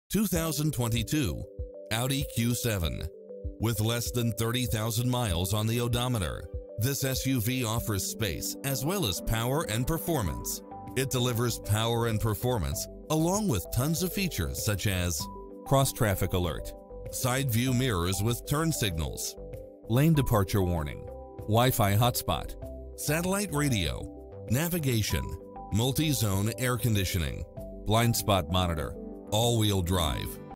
2022 Audi Q7. With less than 30,000 miles on the odometer, this SUV offers space as well as power and performance. It delivers power and performance along with tons of features such as cross-traffic alert, side view mirrors with turn signals, lane departure warning, Wi-Fi hotspot, satellite radio, navigation, multi-zone air conditioning, blind spot monitor, all-wheel drive,